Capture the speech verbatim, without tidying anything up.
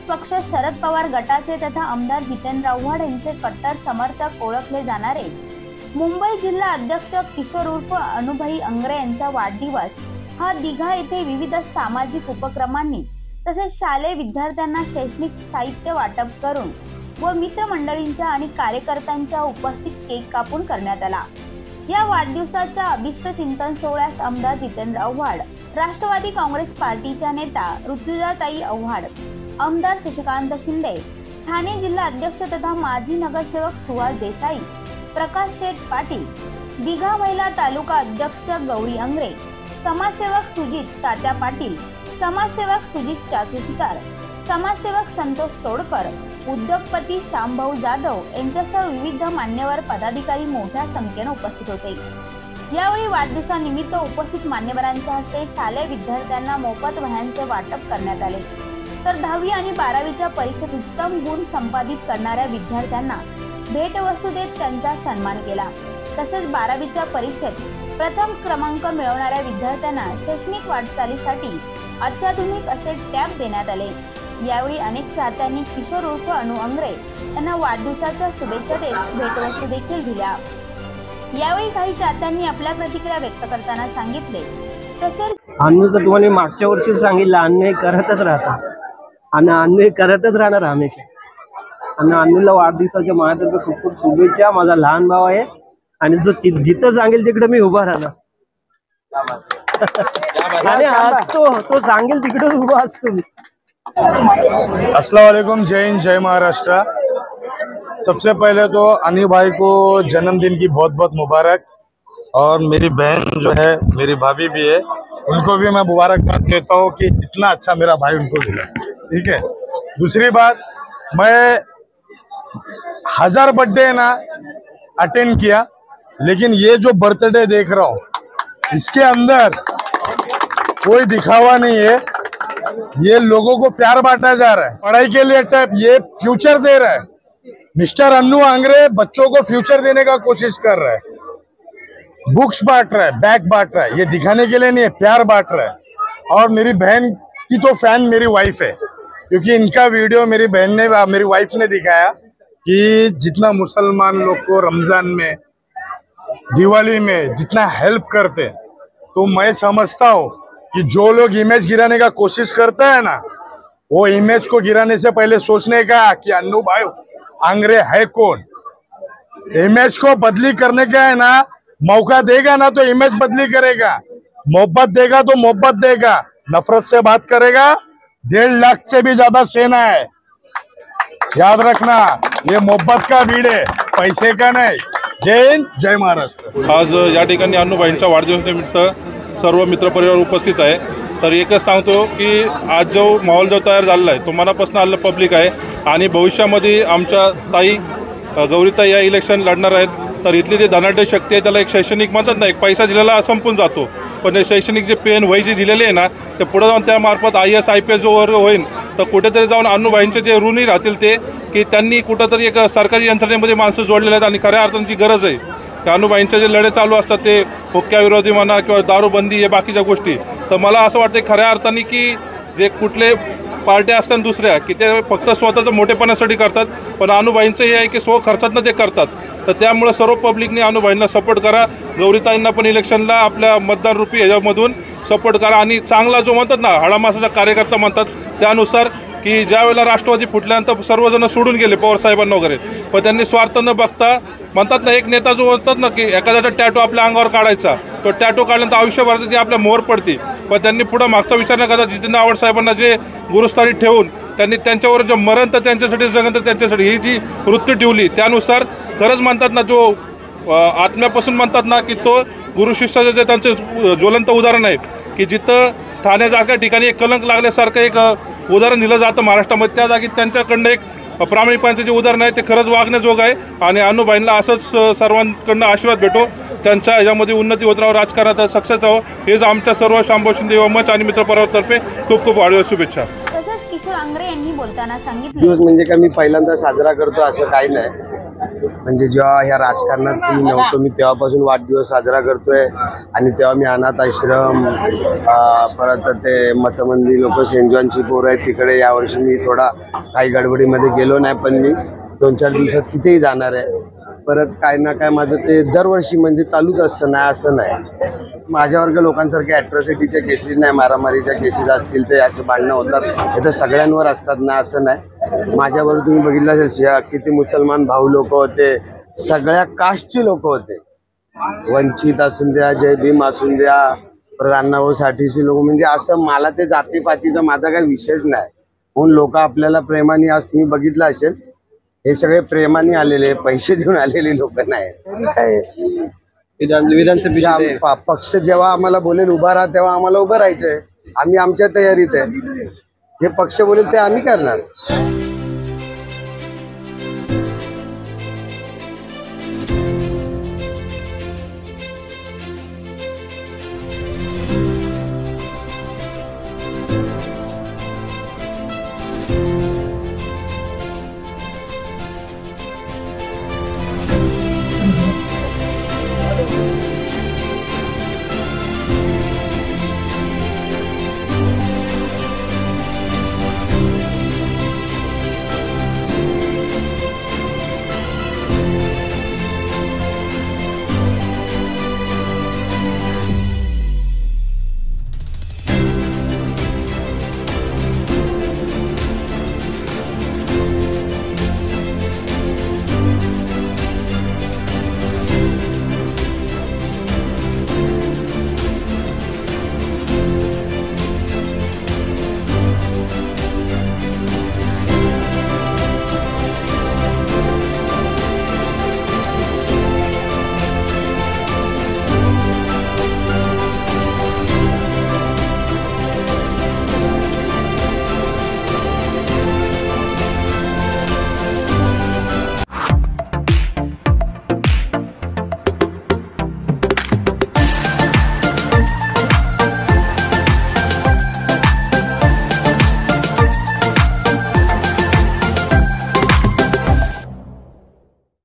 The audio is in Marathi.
पक्ष शरद पवार गटाचे तथा आमदार जितेंद्र आव्हाड यांचे कट्टर समर्थक ओळखले जाणारे मुंबई जिल्हा अध्यक्ष किशोर उर्फ अनुभई अंगरे यांचा वाढदिवस हा दिघा येथे विविध सामाजिक उपक्रमांनी तसेच शालेय विद्यार्थ्यांना शैक्षणिक साहित्य वाटप करून व मित्रमंडळींच्या आणि कार्यकर्त्यांच्या उपस्थित केक कापून करण्यात आला। या वाढदिवसाच्या अभिष्ट चिंतन सोहळ्यास आमदार जितेंद्र आव्हाड, राष्ट्रवादी काँग्रेस पार्टीच्या नेता ऋतुजाताई आव्हाड, आमदार शशिकांत शिंदे, ठाणे जिल्हा अध्यक्ष तथा माजी नगरसेवक सुहास देसाई, प्रकाश शेठ पाटील, दिघा महिला तालुका अध्यक्ष गौरी अंगरे, समाजसेवक सुजित तात्या पाटील, समाजसेवक सुजित चाचूसुतार, समाजसेवक संतोष तोडकर, उद्योगपती श्यामभाऊ जाधव यांच्यासह विविध मान्यवर पदाधिकारी मोठ्या संख्येने उपस्थित होते। यावेळी वाढदिवसानिमित्त उपस्थित मान्यवरांच्या हस्ते शालेय विद्यार्थ्यांना मोफत वह्यांचे वाटप करण्यात आले, तर दहावी आणि बारावीच्या परीक्षेत उत्तम गुण संपादित करणाऱ्या विद्यार्थ्यांना भेटवस्तू देत त्यांचा सन्मान केला। तसेच बारावीच्या परीक्षेत प्रथम क्रमांक मिळवणाऱ्या विद्यार्थ्यांना शैक्षणिक वाटचालीसाठी अत्याधुनिक असे टॅब देण्यात आले। यावेळी अनेक चाहत्यांनी किशोर उर्फ अनु अंगरे यांना वाढदिवसाच्या शुभेच्छा देत भेटवस्तू देखील दिल्या। यावेळी काही चाहत्यांनी आपल्या प्रतिक्रिया व्यक्त करताना सांगितले, तसेच अन्नू तर तुम्हाला मागच्या वर्षी सांगितलं, अन्नू करतच राहतात आणि अन्नू करतच राहणार हमेशा। आणि अन्नूला वाढदिवसाच्या माझ्यातर्फे खूप खूप शुभेच्छा। माझा लहान भाऊ आहे आणि जो जिथं सांगेल तिकडे मी उभा राहणार आणि असतो, तो सांगेल तिकडे उभा असतो मी। अस्सलाम वालेकुम, जय हिंद, जय महाराष्ट्र। सबसे पहले तो अनी भाई को जन्मदिन की बहुत बहुत मुबारक, और मेरी बहन जो है मेरी भाभी भी है, उनको भी मैं मुबारकबाद देता हूँ कि इतना अच्छा मेरा भाई उनको मिला। ठीक है। दूसरी बात, मैं हजार बर्थडे ना अटेंड किया, लेकिन ये जो बर्थडे देख रहा हूँ इसके अंदर कोई दिखावा नहीं है, ये लोगों को प्यार बांटा जा रहा है। पढ़ाई के लिए टैप, ये फ्यूचर दे रहा है। मिस्टर अन्नू अंगरे बच्चों को फ्यूचर देने का कोशिश कर रहा है, बुक्स बांट रहा है, बैग बांट रहा है, ये दिखाने के लिए नहीं है, प्यार बांट रहा है। और मेरी बहन की तो फैन मेरी वाइफ है, क्योंकि इनका वीडियो मेरी बहन ने, मेरी वाइफ ने दिखाया कि जितना मुसलमान लोग को रमजान में, दिवाली में जितना हेल्प करते, तो मैं समझता हूँ कि जो लोग इमेज गिराने का कोशिश करता है ना, वो इमेज को गिराने से पहले सोचने का कि अन्नू भाई अंगरे है कौन। इमेज को बदली करने का है ना, मौका देगा ना तो इमेज बदली करेगा, मोहब्बत देगा तो मोहब्बत देगा, नफरत से बात करेगा। डेढ़ लाख से भी ज्यादा सेना है, याद रखना, ये मोहब्बत का भीड़ है, पैसे का नहीं। जय हिंद, जय महाराष्ट्र। आज या ठिकाणी अन्नूभाईंच्या वाढदिवसानिमित्त सर्व मित्रपरिवार उपस्थित आहे। तर एकच सांगतो की आज जो माहोल जो तयार झालेला आहे तो मनापासून आलेलं पब्लिक आहे, आणि भविष्यामध्ये आमच्या ताई गौरीताई या इलेक्शन लढणार आहेत, तर इथली जे धनाढ्य शक्ती आहे त्याला एक शैक्षणिक म्हणतात ना, एक पैसा दिलेला संपून जातो, पण शैक्षणिक जे पेन वही जी दिलेली आहे ना, ते पुढे जाऊन त्यामार्फत I S I P S जो वर्ग होईल, तर कुठेतरी जाऊन अन्नूभाईंचे जे ऋणी राहतील ते, की त्यांनी कुठंतरी एक सरकारी यंत्रणेमध्ये माणसं जोडलेले आहेत, आणि खऱ्या अर्थाची गरज आहे। अन्नूभाईंचे जे लढे चालू असतात ते हुक्क्याविरोधी म्हणा किंवा दारूबंदी या बाकीच्या गोष्टी, तर मला असं वाटतं खऱ्या अर्थाने की जे कुठले पार्ट्या असतात दुसऱ्या की ते फक्त स्वतःचं मोठेपणासाठी करतात, पण अन्नूभाईंचं हे आहे की स्व खर्चातनं ते करतात। तर त्यामुळे सर्व पब्लिकने अन्नूभाईंना सपोर्ट करा, गौरीताईंना पण इलेक्शनला आपल्या मतदान रूपी ह्याच्यामधून सपोर्ट करा, आणि चांगला जो म्हणतात ना हाडामासाचा कार्यकर्ता म्हणतात त्यानुसार की ज्या वेळेला राष्ट्रवादी फुटल्यानंतर सर्वजण सोडून गेले पवारसाहेबांना वगैरे, पण त्यांनी स्वार्थ न बघता म्हणतात ना, एक नेता जो म्हणतात ना की एखाद्याचा टॅटो आपल्या अंगावर काढायचा, तो टॅटो काढल्यानंतर आयुष्यभरात ती आपल्या मोहर पडते, पण त्यांनी पुढं मागचा विचार न करता जितेंद्र आव्हाड साहेबांना जे गुरुस्थानी ठेवून त्यांनी त्यांच्यावर जे मरण तर त्यांच्यासाठी जगन तर त्यांच्यासाठी ही जी वृत्ती ठेवली, त्यानुसार खरंच म्हणतात ना, जो आत्म्यापासून म्हणतात ना की तो गुरु शिष्याचं जे त्यांचं ज्वलंत उदाहरण आहे की जिथं ठाण्यासारख्या ठिकाणी एक कलंक लागल्यासारखं एक उदाहरण दिलं जातं महाराष्ट्रामध्ये, त्या जागी त्यांच्याकडनं एक प्रामाणिकपणाचे जे उदाहरण आहे ते खरंच वागण्याजोग आहे, आणि अन्नूभाईंना असंच सर्वांकडनं आशीर्वाद भेटो, त्यांच्या ह्याच्यामध्ये उन्नती होत राहो, राजकारणात सक्सेस हो, हेच आमच्या सर्व श्यामभाऊ शिंदे युवा मंच आणि मित्रपरिवारातर्फे खूप खूप वाढदिवस शुभेच्छा। तसेच किशोर अंगरे यांनी बोलताना सांगितले, दिवस म्हणजे का मी पहिल्यांदा साजरा करतो असं काही नाही, म्हणजे जेव्हा ह्या राजकारणात मी नव्हतो मी तेव्हापासून वाढदिवस साजरा करतोय आणि तेव्हा मी अनाथ आश्रम परत ते मतमंदी लोक सेंट जॉनची पोरं आहेत तिकडे यावर्षी मी थोडा काही गडबडीमध्ये गेलो नाही पण मी दोन चार दिवसात तिथेही जाणार आहे. परत काय ना काय माझं ते दरवर्षी म्हणजे चालूच असतं नाही असं नाही. माझ्यावर्ग लोकांसारखे ॲट्रॉसिटीच्या केसेस नाही मारामारीच्या केसेस असतील ते असं भांडणं होतात हे तर सगळ्यांवर असतात ना असं नाही. माझ्याबरोबर तुम्ही बघितलं असेल शिया किती मुसलमान भाऊ लोक होते सगळ्या कास्टचे लोक होते वंचित असून द्या जय भीम असून द्या परत अण्णाभाऊ साठीचे लोक म्हणजे असं मला ते जातीपातीचा माझा काही विषयच नाही. म्हणून लोक आपल्याला प्रेमाने आज तुम्ही बघितलं असेल हे सगळे प्रेमाने आलेले पैसे देऊन आलेले लोक नाही. तरी काय विधानसभेचा पक्ष जेव्हा आम्हाला बोलेल उभा राहा तेव्हा आम्हाला उभं राहायचंय. आम्ही आमच्या तयारीत आहे जे पक्ष बोलेल ते आम्ही करणार.